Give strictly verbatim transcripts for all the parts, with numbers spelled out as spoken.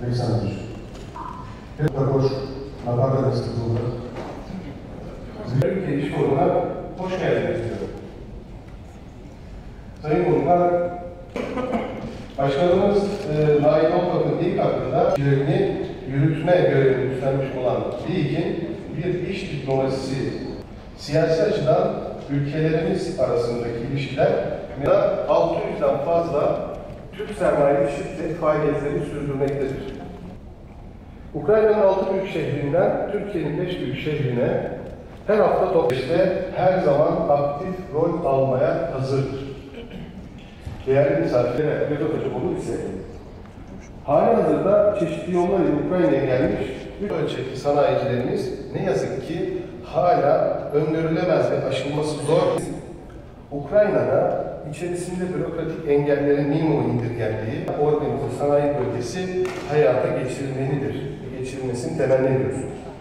Олександрович, я також на благодарність дуже. Збірки і школи, hoş geldiniz diyorum. Sayın Konuklar, Başkanımız e, Nail Olmak'ın ilk hakkında işlerini yürütme görevini üstlenmiş olan Bilgin bir iş diplomasisi, siyasi açıdan ülkelerimiz arasındaki ilişkiler altı yüzden fazla Türk sermayeli şirket faaliyetlerini sürdürmektedir. Ukrayna'nın altı büyük şehrinden Türkiye'nin beş büyük şehrine her hafta toplaşıda her zaman aktif rol almaya hazırdır. Değerli misafirlere röportajı olur ise, halihazırda çeşitli yollarla Ukrayna'ya gelmiş üç ölçekli sanayicilerimiz ne yazık ki hala öngörülemez ve aşılması zor. Ukrayna'da içerisinde bürokratik engellerin minimuma indirgendiği organize sanayi bölgesi hayata geçirilmelidir. Geçirilmesini temenni ediyoruz.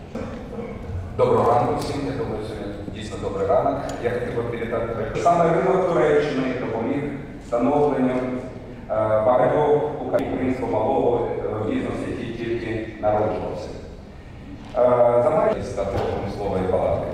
Доброго ранку всім, я думаю, сьогодні дійсно добрий ранок. Я хотів би привітати саме ринок Туреччини допоміг встановленню багатьох українського малого бізнесу, який тільки народжувався. Замайність та промислової палати.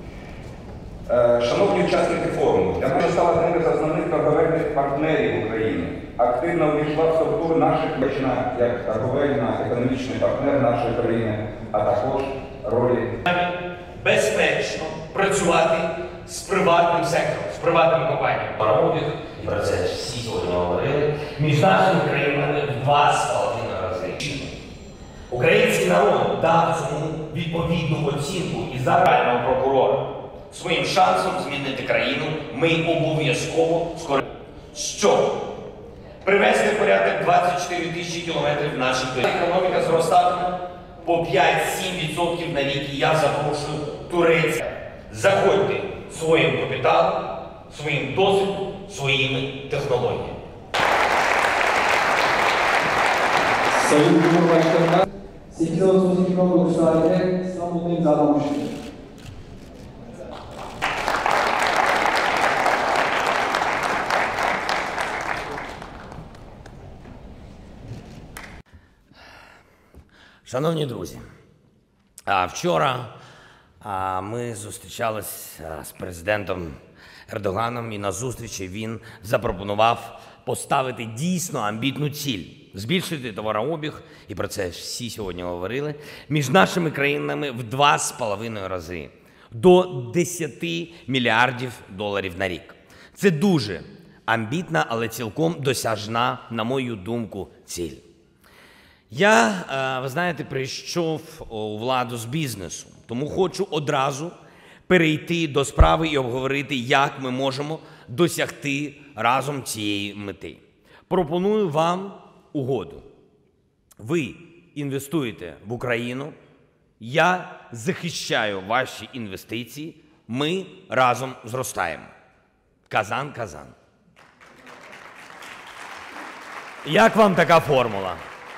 Шановні учасники форуму, для мене стала одним із основних торговельних партнерів України. Активно увійшла в структуру наших країн як торговельно-економічний партнер нашої країни, а також ролі безпечно працювати з приватним сектором, з приватними компаніями. Парових, і про це всі сьогодні говорили, між нашими країнами в два з половиною рази. Український народ дав цьому відповідну оцінку і загального прокурора. Своїм шансом змінити країну ми обов'язково скоро. Що? Привести в порядок двадцять чотири тисячі кілометрів наших доріг. Економіка зростатиме по п'ять-сім відсотків на рік, і я запрошую турецьких. Заходьте своїм капіталом, своїм досвідом, своїми технологіями. Sayın Cumhurbaşkanı'na sekiz Ağustos iki bin on dokuz tarihinde İstanbul'da imzalanmıştır. Шановні друзі, вчора ми зустрічалися з президентом Ердоганом, і на зустрічі він запропонував поставити дійсно амбітну ціль – збільшити товарообіг, і про це всі сьогодні говорили, між нашими країнами в два з половиною рази, до десяти мільярдів доларів на рік. Це дуже амбітна, але цілком досяжна, на мою думку, ціль. Я, ви знаєте, прийшов у владу з бізнесу, тому хочу одразу перейти до справи і обговорити, як ми можемо досягти разом цієї мети. Пропоную вам угоду. Ви інвестуєте в Україну, я захищаю ваші інвестиції, ми разом зростаємо. Казан-казан. Як вам така формула?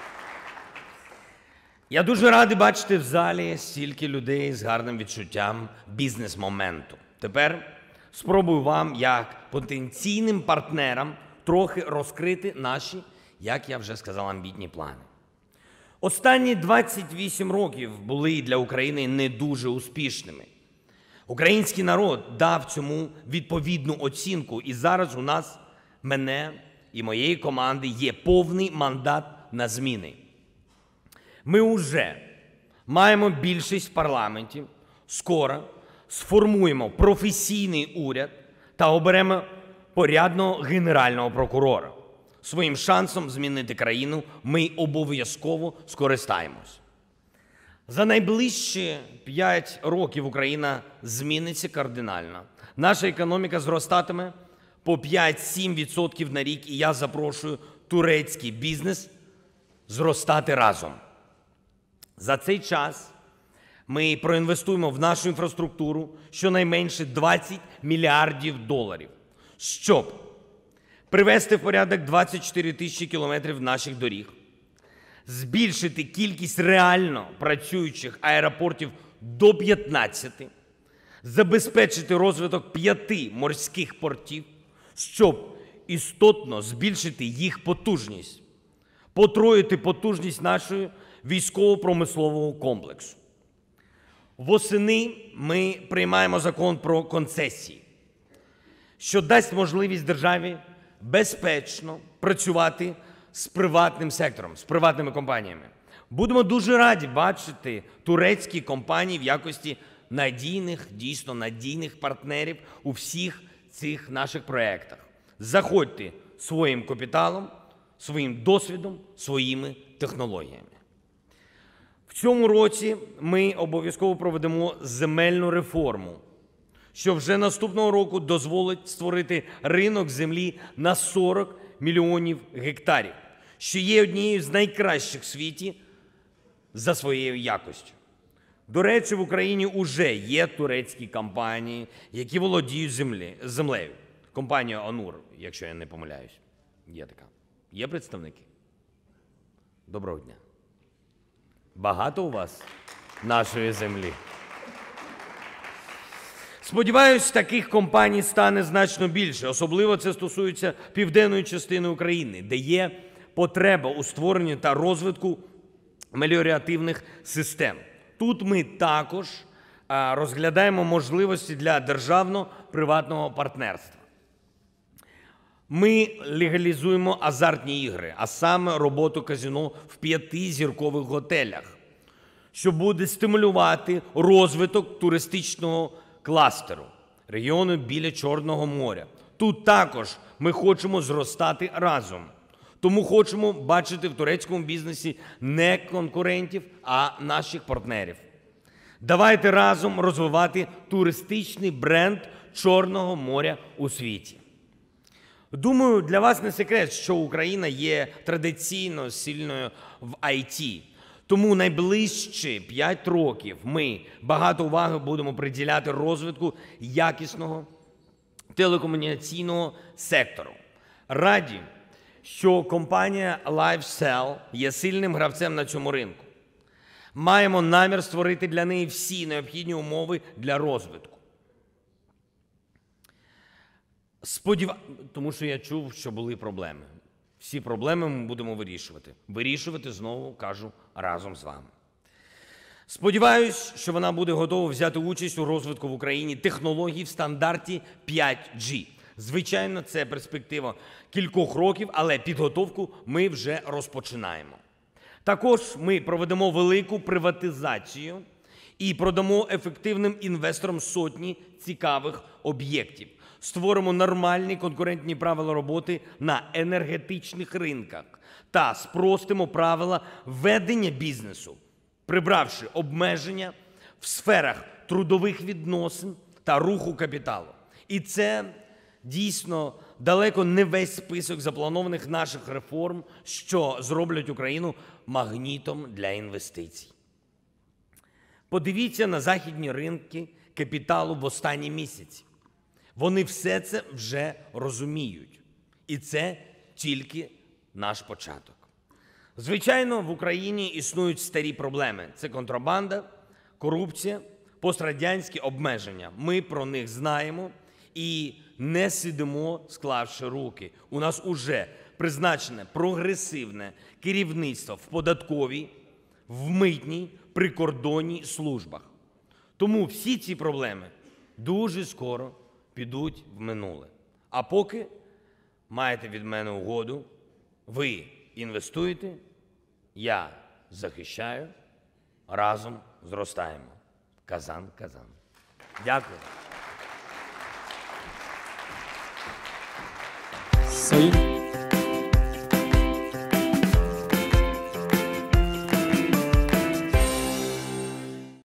Я дуже радий бачити в залі стільки людей з гарним відчуттям бізнес-моменту. Тепер спробую вам, як потенційним партнерам, трохи розкрити наші, як я вже сказав, амбітні плани. Останні двадцять вісім років були для України не дуже успішними. Український народ дав цьому відповідну оцінку, і зараз у нас, мене і моєї команди, є повний мандат на зміни. Ми вже маємо більшість в парламенті, скоро сформуємо професійний уряд та оберемо порядного генерального прокурора. Своїм шансом змінити країну ми обов'язково скористаємось. За найближчі п'ять років Україна зміниться кардинально. Наша економіка зростатиме по п'ять-сім відсотків на рік, і я запрошую турецький бізнес зростати разом. За цей час ми проінвестуємо в нашу інфраструктуру щонайменше двадцять мільярдів доларів, щоб привести в порядок двадцять чотири тисячі кілометрів наших доріг, збільшити кількість реально працюючих аеропортів до п'ятнадцяти, забезпечити розвиток п'яти морських портів, щоб істотно збільшити їх потужність, потроїти потужність нашого військово-промислового комплексу. Восени ми приймаємо закон про концесії, що дасть можливість державі безпечно працювати з приватним сектором, з приватними компаніями. Будемо дуже раді бачити турецькі компанії в якості надійних, дійсно надійних партнерів у всіх цих наших проєктах. Заходьте своїм капіталом, своїм досвідом, своїми технологіями. В цьому році ми обов'язково проведемо земельну реформу, що вже наступного року дозволить створити ринок землі на сорок мільйонів гектарів, що є однією з найкращих в світі за своєю якостю. До речі, в Україні вже є турецькі компанії, які володіють землі, землею. Компанія «Онур», якщо я не помиляюсь, є така. Є представники? Доброго дня. Багато у вас нашої землі? Сподіваюсь, таких компаній стане значно більше. Особливо це стосується південної частини України, де є потреба у створенні та розвитку меліоративних систем. Тут ми також розглядаємо можливості для державно-приватного партнерства. Ми легалізуємо азартні ігри, а саме роботу казино в п'ятизіркових готелях, що буде стимулювати розвиток туристичного кластеру, регіону біля Чорного моря. Тут також ми хочемо зростати разом. Тому хочемо бачити в турецькому бізнесі не конкурентів, а наших партнерів. Давайте разом розвивати туристичний бренд Чорного моря у світі. Думаю, для вас не секрет, що Україна є традиційно сильною в ай ті. Тому найближчі п'ять років ми багато уваги будемо приділяти розвитку якісного телекомунікаційного сектору. Раді, що компанія LiveSell є сильним гравцем на цьому ринку. Маємо намір створити для неї всі необхідні умови для розвитку. Сподів... Тому що я чув, що були проблеми. Всі проблеми ми будемо вирішувати. Вирішувати, знову кажу, разом з вами. Сподіваюсь, що вона буде готова взяти участь у розвитку в Україні технологій в стандарті п'ять джі. Звичайно, це перспектива кількох років, але підготовку ми вже розпочинаємо. Також ми проведемо велику приватизацію і продамо ефективним інвесторам сотні цікавих об'єктів. Створимо нормальні конкурентні правила роботи на енергетичних ринках та спростимо правила ведення бізнесу, прибравши обмеження в сферах трудових відносин та руху капіталу. І це дійсно далеко не весь список запланованих наших реформ, що зроблять Україну магнітом для інвестицій. Подивіться на західні ринки капіталу в останні місяці. Вони все це вже розуміють. І це тільки наш початок. Звичайно, в Україні існують старі проблеми. Це контрабанда, корупція, пострадянські обмеження. Ми про них знаємо і не сидимо, склавши руки. У нас уже призначене прогресивне керівництво в податковій, в митній, прикордонній службах. Тому всі ці проблеми дуже скоро підуть в минуле. А поки маєте від мене угоду, ви інвестуєте, я захищаю, разом зростаємо. Казан, казан. Дякую. Sayın